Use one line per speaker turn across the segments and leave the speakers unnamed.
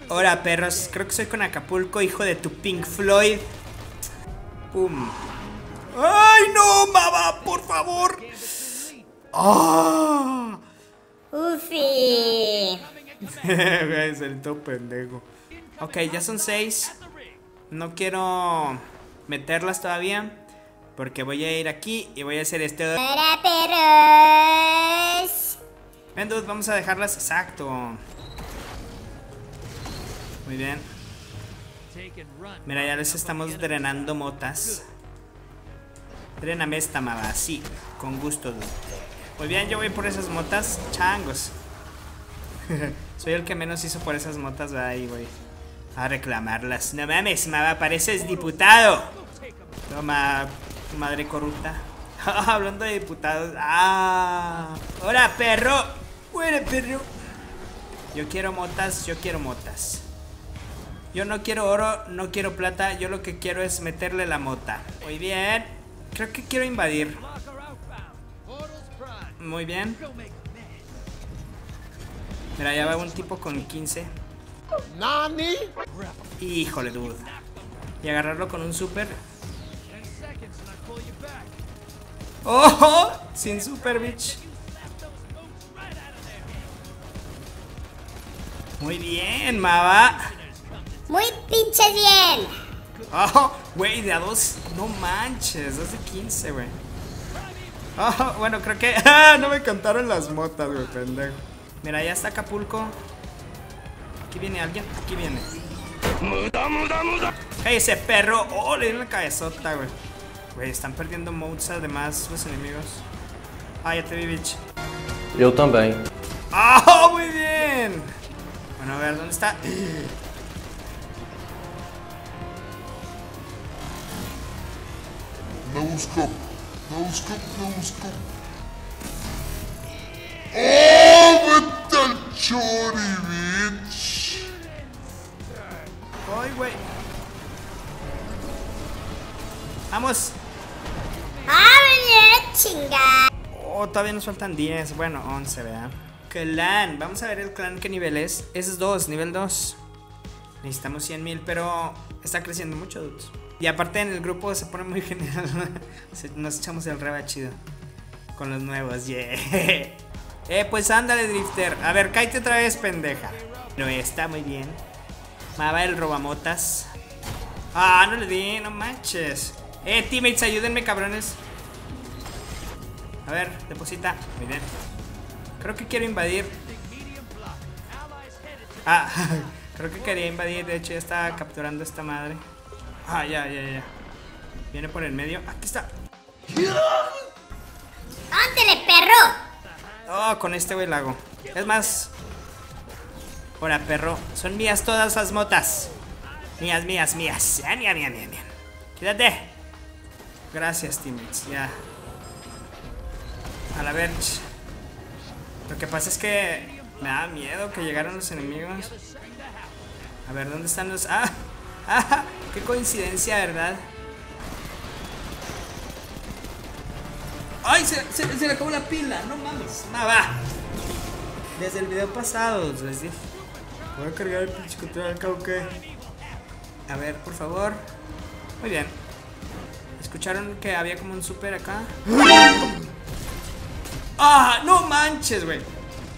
Hola, perros. Creo que soy con Acapulco, hijo de tu Pink Floyd. Pum. ¡Ay, no, mamá! ¡Por favor! ¡Ah!
Ufi.
Es el todo pendejo. Ok, ya son 6. No quiero meterlas todavía, porque voy a ir aquí y voy a hacer esto.
Para perros.
Ven, dude, vamos a dejarlas. Exacto. Muy bien. Mira, ya les estamos drenando motas. Dréname esta mava, sí, con gusto, dude. Muy bien, yo voy por esas motas. Changos. Soy el que menos hizo por esas motas. Ahí voy a reclamarlas. No mames, mava, pareces diputado. Toma, madre corrupta. Hablando de diputados. ¡Ah! ¡Hola, perro! ¡Muere, perro! Yo quiero motas, yo quiero motas. Yo no quiero oro, no quiero plata. Yo lo que quiero es meterle la mota. Muy bien. Creo que quiero invadir. Muy bien. Mira, ya va un tipo con 15.
¿Nani?
Híjole, dude. Y agarrarlo con un super. ¡Oh! Sin super, bitch. Muy bien, mava.
Muy pinches bien.
Oh, güey, de a 2. No manches, 2 de 15, güey. Oh, bueno, creo que... no me contaron las motas, güey, pendejo. Mira, ya está Acapulco. Aquí viene alguien, aquí viene. ¡Hey, ese perro! ¡Oh, le di la cabezota, güey! Güey, están perdiendo modes además los enemigos. Ah, ya te vi, bitch.
Eu também.
¡Ah, muy bien! Bueno, a ver, ¿dónde está?
No scope. No scope, no scope. ¡Oh, vete al chori, bitch!
¡Ay, güey! ¡Vamos!
¡Ah, chinga!
Oh, todavía nos faltan 10. Bueno, 11, ¿verdad? Clan. Vamos a ver el clan qué nivel es. Es 2, nivel 2. Necesitamos 100,000, pero está creciendo mucho, dudes. Y aparte en el grupo se pone muy genial. Nos echamos el reba chido con los nuevos, yeah. Pues ándale, Drifter. A ver, cállate otra vez, pendeja. No, está muy bien. Mava el robamotas. Ah, no le di, no manches. Teammates, ayúdenme, cabrones. A ver, deposita. Muy bien. Creo que quiero invadir. Ah, creo que quería invadir. De hecho, ya estaba capturando esta madre. Ah, ya. Viene por el medio. Aquí está.
¡Ándale, perro!
Oh, con este güey la hago. Es más. Ahora, perro. Son mías todas las motas. Mías. Mía. Quédate. Gracias, teammates. Ya. A la verge. Lo que pasa es que me da miedo que llegaron los enemigos. A ver, ¿dónde están los...? ¡Ah! ¡Qué coincidencia, ¿verdad? ¡Ay! Se le acabó la pila. No mames. Va. Desde el video pasado les dije. Voy a cargar el pinche control al cabo que... A ver, por favor. Muy bien. ¿Escucharon que había como un super acá? ¡Ah! ¡No manches, güey!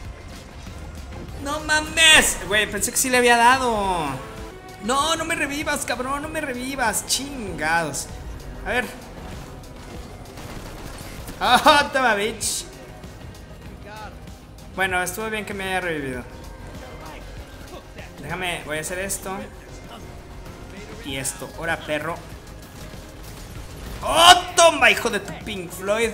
¡No mames! Güey, pensé que sí le había dado. No me revivas, cabrón. No me revivas. Chingados. A ver. ¡Ah! Toma, bitch. Bueno, estuvo bien que me haya revivido. Déjame, voy a hacer esto. Y esto. Ahora, perro. ¡Oh, toma, hijo de tu Pink Floyd!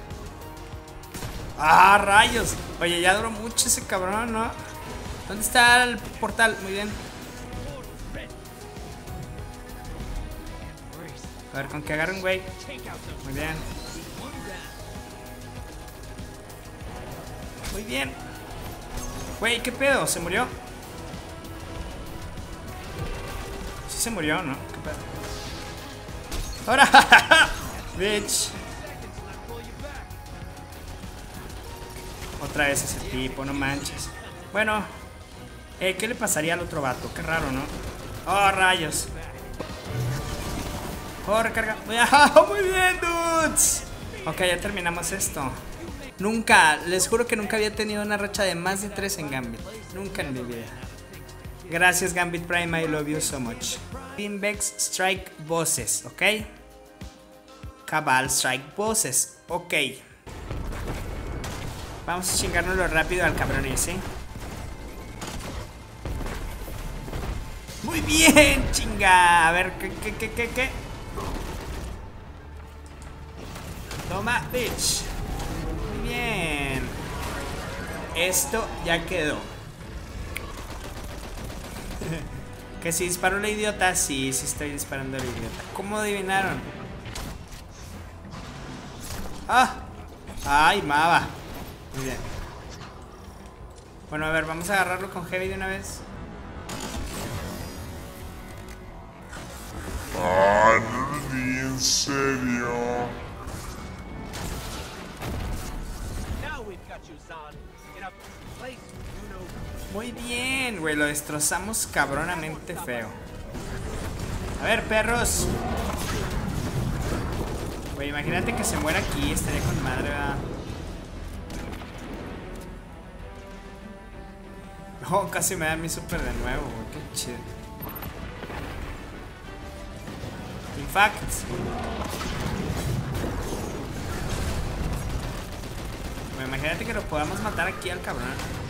¡Ah, rayos! Oye, ya duró mucho ese cabrón, ¿no? ¿Dónde está el portal? Muy bien. A ver, con que agarre un güey. Muy bien. Muy bien. Güey, ¿qué pedo? ¿Se murió? Sí se murió, ¿no? ¿Qué pedo? ¡Ahora! Bitch. Otra vez ese tipo, no manches. Bueno. ¿Qué le pasaría al otro vato? Qué raro, ¿no? Oh, rayos. Oh, recarga. Muy bien, dudes. Ok, ya terminamos esto. Nunca, les juro que nunca había tenido una racha de más de 3 en Gambit. Nunca en mi vida. Gracias, Gambit Prime, I love you so much. Invex Strike Bosses, ok. Cabal Strike Bosses, ok. Vamos a chingárnoslo rápido al cabrón ese. Muy bien, chinga. A ver, ¿qué? Toma, bitch. Muy bien. Esto ya quedó. Que si disparó la idiota. Sí estoy disparando a la idiota. ¿Cómo adivinaron? ¡Ah! ¡Ay, mava! Muy bien. Bueno, a ver, vamos a agarrarlo con Heavy de una vez.
Ah, en serio.
Muy bien, güey, lo destrozamos cabronamente feo. A ver, perros. Güey, imagínate que se muera aquí, estaría con madre, ¿verdad? Oh, casi me da mi super de nuevo, güey, qué chido. In fact. Güey, imagínate que lo podamos matar aquí al cabrón.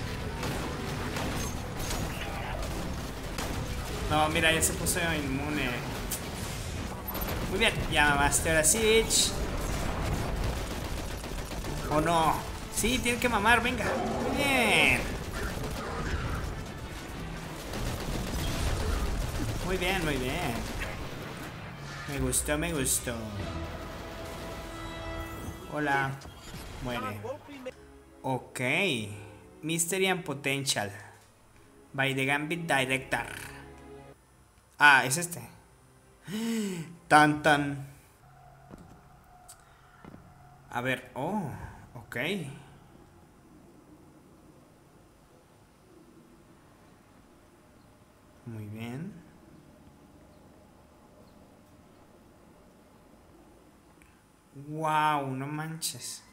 No, mira, ya se puso inmune. Muy bien, ya mamaste ahora sí, bitch. ¿O no? Sí, tiene que mamar, venga. Muy bien. Muy bien, muy bien. Me gustó. Hola. Muere. Ok. Mystery and Potential. By the Gambit Director. Ah, es este. Tan. A ver, oh, ok. Muy bien. Wow, no manches.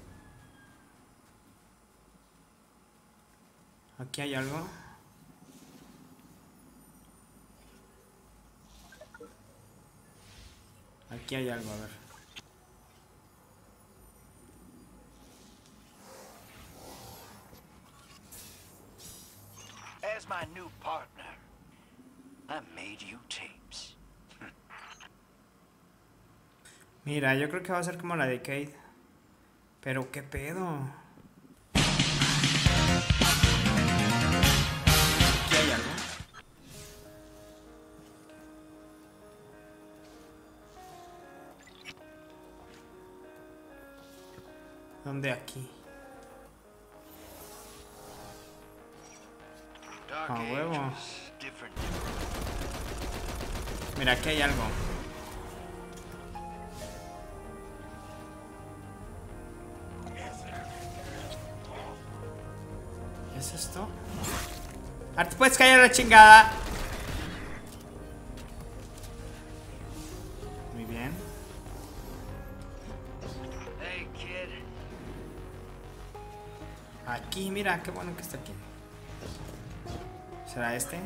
Aquí hay algo. Aquí hay algo, a ver.
As my new partner, I made you tapes.
Mira, yo creo que va a ser como la Decade. Pero qué pedo. Aquí hay algo. ¿Dónde? Aquí. A huevo. Mira, aquí hay algo. ¿Qué es esto? ¡Ah, te puedes caer a la chingada! Muy bien. Aquí, mira, qué bueno que está aquí. ¿Será este?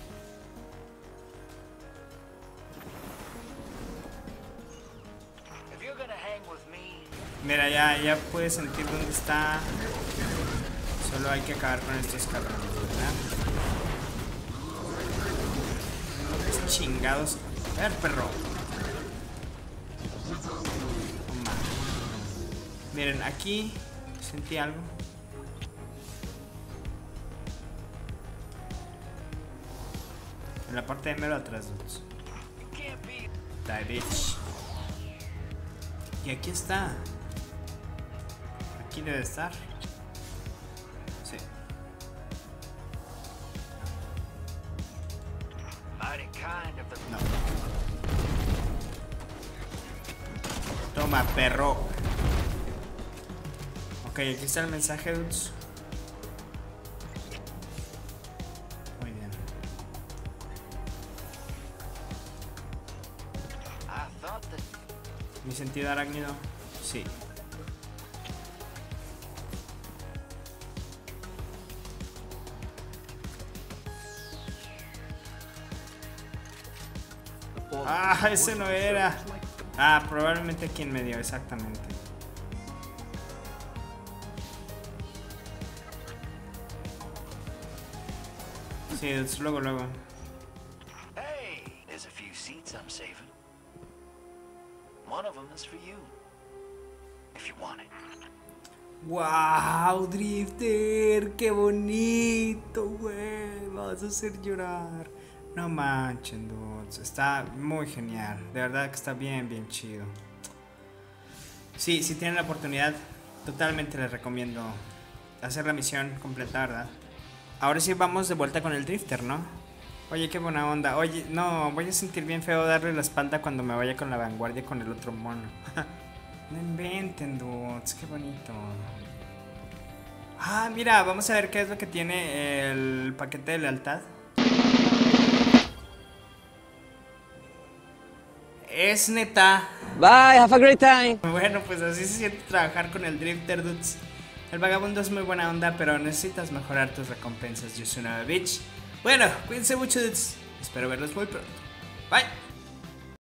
Mira, ya puedes sentir dónde está. Solo hay que acabar con estos cabrones, ¿verdad? Los chingados. A ver, perro. Toma. Miren, aquí sentí algo. En la parte de mero atrás, dudes. Die, bitch. Y aquí está. Aquí debe estar. Sí. No. Toma, perro. Ok, aquí está el mensaje, dudes. ¿Mi sentido arácnido? Sí. Ah, ese no era. Ah, probablemente quien me dio, exactamente. Sí, es luego.
Hey, there's a few seats I'm saving. One of them is for you. If you want it.
¡Wow, Drifter! ¡Qué bonito, güey! Me vas a hacer llorar. No manchen, dudes. Está muy genial. De verdad que está bien chido. Sí, si tienen la oportunidad, totalmente les recomiendo hacer la misión completa, ¿verdad? Ahora sí vamos de vuelta con el Drifter, ¿no? Oye, qué buena onda. Oye, no, voy a sentir bien feo darle la espalda cuando me vaya con la vanguardia con el otro mono. No inventen, dudes, qué bonito. Ah, mira, vamos a ver qué es lo que tiene el paquete de lealtad. Es neta.
Bye, have a great time.
Bueno, pues así se siente trabajar con el Drifter, dudes. El vagabundo es muy buena onda, pero necesitas mejorar tus recompensas, Yuzuna Beach. Bueno, cuídense mucho, dudes. Espero verlos muy pronto. Bye.